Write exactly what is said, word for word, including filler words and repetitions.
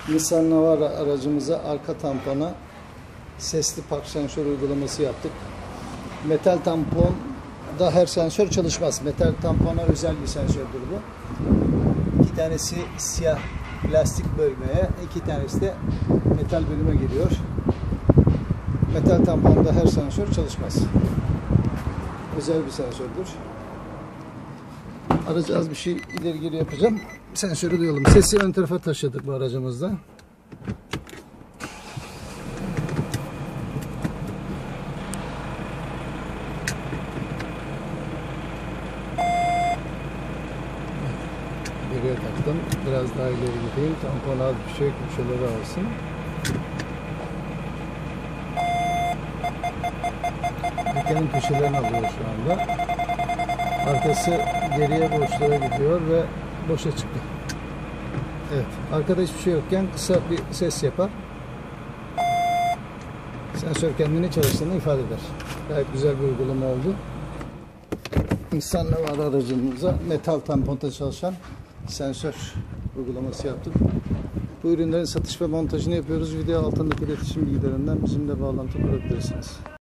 Nissan Navara aracımıza arka tampona sesli park sensör uygulaması yaptık. Metal tamponda her sensör çalışmaz. Metal tampona özel bir sensördür bu. İki tanesi siyah plastik bölmeye, iki tanesi de metal bölüme giriyor. Metal tamponda her sensör çalışmaz. Özel bir sensördür. Aracı az bir şey ileri geri yapacağım. Sensörü duyalım. Sesi ön tarafa taşıdık bu aracımızda. Geriye taktım. Biraz daha ileri gideyim. Tampon az bir şey köşeleri alsın. Dükkanın köşelerini alıyor şu anda. Arkası geriye boşluğa gidiyor ve boşa çıktı. Evet. Arkada hiçbir şey yokken kısa bir ses yapar. Sensör kendini çalıştığını ifade eder. Gayet güzel bir uygulama oldu. Nissan Navara aracımıza metal tamponda çalışan sensör uygulaması yaptık. Bu ürünlerin satış ve montajını yapıyoruz. Video altındaki iletişim bilgilerinden bizimle bağlantı kurabilirsiniz.